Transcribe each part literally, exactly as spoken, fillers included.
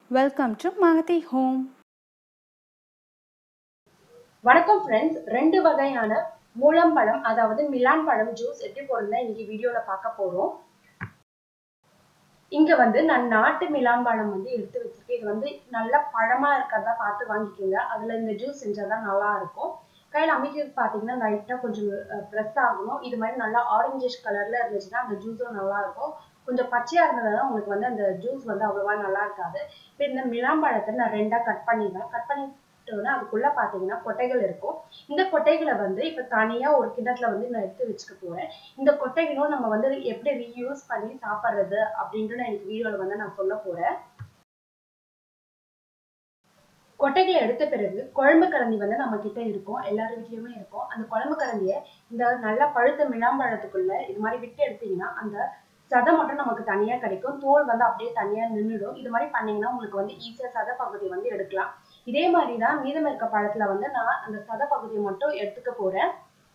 Welcome to Mahati Home. வணக்கம் friends, ரெண்டு வகையான மூலம்பழம் அதாவது மிலான் பழம் ஜூஸ் எப்படி போடுறதுன்னு இன்னைக்கு வீடியோல பார்க்க போறோம். இங்க வந்து நான் நாட்டு மிலான் பழம் வந்து எடுத்து வச்சிருக்கேன். இது வந்து நல்ல பழமா இருக்கிறதா பார்த்து வாங்கிக்கோங்க. அதுல இந்த ஜூஸ் செஞ்சாதான் நல்லா இருக்கும். கையில அமைக்கிறது பாத்தீங்கன்னா லைட்டா கொஞ்சம் ப்ரெஸ் ஆகணும். இது மாதிரி நல்லா ஆரஞ்சிஷ் கலர்ல இருந்துச்சுன்னா அந்த ஜூஸும் நல்லா இருக்கும். கொஞ்சம் பச்சையா இருந்ததுன்னா உங்களுக்கு வந்து அந்த ஜூஸ் வந்து அவ்வளவா நல்லா இருக்காது. இப்போ இந்த மிலான் பழத்தை நான் ரெண்டா கட் பண்ணிடுவேன். கட் பண்ணி அதுக்குள்ள பாத்தீங்கன்னா கொட்டைகள் இருக்கும். இந்த கொட்டைகளை வந்து இப்ப தனியா ஒரு கிண்ணத்துல வந்து நான் எடுத்து வச்சுக்க போறேன். இந்த கொட்டைகளும் நம்ம வந்து எப்படி ரீயூஸ் பண்ணி சாப்பிடுறது அப்படின்ட்டு நான் எனக்கு வீடியோல வந்து நான் சொல்ல போறேன். கொட்டைகளை எடுத்த பிறகு குழம்பு கரண்டி வந்து நம்ம கிட்ட இருக்கும், எல்லார் வீட்லயுமே இருக்கும். அந்த குழம்பு கரண்டிய இந்த நல்லா பழுத்த மிலாம்பழத்துக்குள்ள இது மாதிரி விட்டு எடுத்தீங்கன்னா அந்த சதை மட்டும் நமக்கு தனியா கிடைக்கும். தோல் வந்து அப்படியே தனியா நின்றுடும். இது மாதிரி பண்ணீங்கன்னா உங்களுக்கு வந்து ஈஸியா சதை பகுதி வந்து எடுக்கலாம். இதே மாதிரிதான் மீதம் இருக்க பழத்துல வந்து நான் அந்த சதை பகுதியை மட்டும் எடுத்துக்க போறேன்.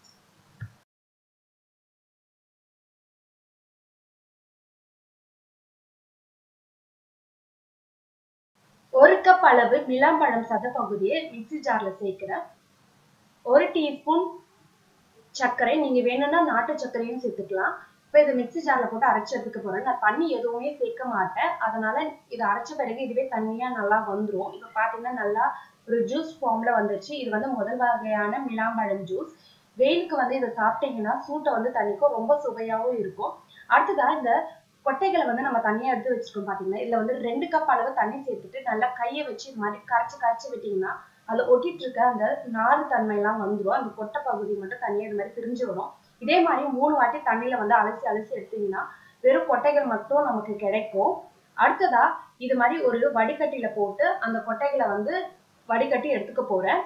ஒரு கப் அளவு மிலாம்பழம் சதை பகுதியை மிக்சி ஜார்ல சேர்க்கிறேன். ஒரு டீஸ்பூன் சர்க்கரை, நீங்க வேணும்னா நாட்டு சர்க்கரையும் சேர்த்துக்கலாம். இப்ப இதை மிக்சி ஜார்ல போட்டு அரைச்சு எடுத்துக்க போறேன். நான் தண்ணி எதுவுமே சேர்க்க மாட்டேன். அதனால இதை அரைச்ச பிறகு இதுவே தண்ணியா நல்லா வந்துரும். இப்ப பாத்தீங்கன்னா நல்லா ஒரு ஜூஸ் ஃபார்ம்ல வந்துருச்சு. இது வந்து முதல் வகையான மிலாம்பழம் ஜூஸ். வெயிலுக்கு வந்து இதை சாப்பிட்டீங்கன்னா சூட்டை வந்து தணிக்கும், ரொம்ப சுவையாவும் இருக்கும். அடுத்ததா இந்த கொட்டைகளை வந்து நம்ம தனியா எடுத்து வச்சிருக்கோம் பாத்தீங்கன்னா, இதுல வந்து ரெண்டு கப் அளவு தண்ணி சேர்த்துட்டு நல்லா கையை வச்சு இது மாதிரி கரைச்சு கரைச்சு விட்டீங்கன்னா அதுல ஒட்டிட்டு இருக்க அந்த நாறு தன்மை எல்லாம் வந்துடும். அந்த கொட்டை பகுதி மட்டும் தனியா இது மாதிரி பிரிஞ்சு வரும். இதே மாதிரி மூணு வாட்டி தண்ணியில வந்து அலசி அலசி எடுத்தீங்கன்னா வெறும் கொட்டைகள் மட்டும் நமக்கு கிடைக்கும். அடுத்ததா இது மாதிரி ஒரு வடிகட்டியில போட்டு அந்த கொட்டைகளை வந்து வடிகட்டி எடுத்துக்க போறேன்.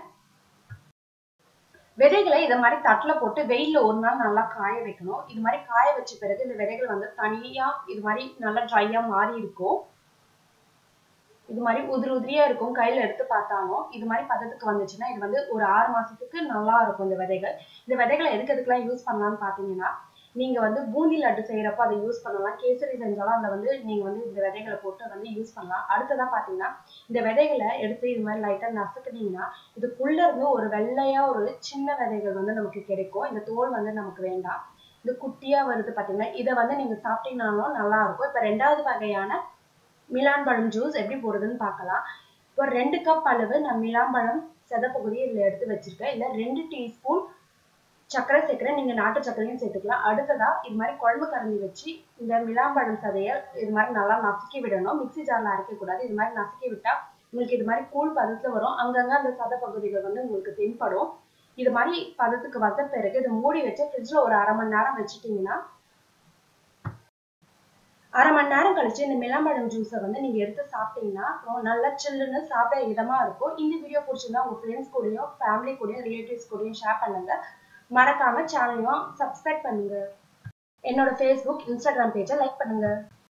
விதைகளை இதை மாதிரி தட்டுல போட்டு வெயில்ல ஒரு நாள் நல்லா காய வைக்கணும். இது மாதிரி காய வச்ச பிறகு இந்த விதைகள் வந்து தனியா இது மாதிரி நல்லா ட்ரையா மாறி இருக்கும். இது மாதிரி உதிரி உதிரியா இருக்கும். கையில எடுத்து பார்த்தாலும் இது மாதிரி பதத்துக்கு வந்துச்சுன்னா இது வந்து ஒரு ஆறு மாசத்துக்கு நல்லா இருக்கும். இந்த விதைகள் இந்த விதைகளை எதுக்கு எதுக்கெல்லாம் யூஸ் பண்ணலாம்னு பாத்தீங்கன்னா, நீங்க வந்து பூந்தி லட்டு செய்யறப்ப அதை யூஸ் பண்ணலாம். கேசரி செஞ்சாலும் அதுல வந்து நீங்க வந்து இந்த விதைகளை போட்டு வந்து யூஸ் பண்ணலாம். அடுத்ததான் பாத்தீங்கன்னா, இந்த விதைகளை எடுத்து இது மாதிரி லைட்டா நசுக்குனீங்கன்னா இதுக்குள்ள இருந்து ஒரு வெள்ளையா ஒரு சின்ன விதைகள் வந்து நமக்கு கிடைக்கும். இந்த தோல் வந்து நமக்கு வேண்டாம். இது குட்டியா வருது பாத்தீங்கன்னா, இதை வந்து நீங்க சாப்பிட்டீங்கன்னாலும் நல்லா இருக்கும். இப்ப ரெண்டாவது வகையான மிலான் பழம் ஜூஸ் எப்படி போடுறதுன்னு பார்க்கலாம். இப்போ ரெண்டு கப் அளவு நான் மிலாம்பழம் சதை பகுதியை இதுல எடுத்து வச்சிருக்கேன். இல்ல ரெண்டு டீஸ்பூன் சர்க்கரை சேர்க்கிறேன். நீங்க நாட்டு சர்க்கரையும் சேர்த்துக்கலாம். அடுத்ததா இது மாதிரி குழம்பு கரண்டி வச்சு இந்த மிலாம்பழம் சதையை இது மாதிரி நல்லா நசுக்கி விடணும். மிக்சி ஜார்ல அரைக்க கூடாது. இது மாதிரி நசுக்கி விட்டா உங்களுக்கு இது மாதிரி கூழ் பதத்துல வரும். அங்கங்க அந்த சதை பகுதிகள் வந்து உங்களுக்கு தென்படும். இது மாதிரி பதத்துக்கு வந்த பிறகு இதை மூடி வச்சு ஃப்ரிட்ஜ்ல ஒரு அரை மணி நேரம் வச்சுட்டீங்கன்னா அரை மணி நேரம் கழிச்சு இந்த மிலாம்பழம் ஜூஸை வந்து நீங்க எடுத்து சாப்பிட்டீங்கன்னா நல்லா சில்லுன்னு சாப்பிட இதமா இருக்கும். இந்த வீடியோ பிடிச்சிருந்தா உங்க ஃப்ரெண்ட்ஸ் கூடயும் ஃபேமிலி கூடயும் ரிலேட்டிவ்ஸ் கூடயும் ஷேர் பண்ணுங்க. மறக்காம சேனலையும் சப்ஸ்கிரைப் பண்ணுங்க. என்னோட ஃபேஸ்புக் இன்ஸ்டாகிராம் பேஜை லைக் பண்ணுங்க.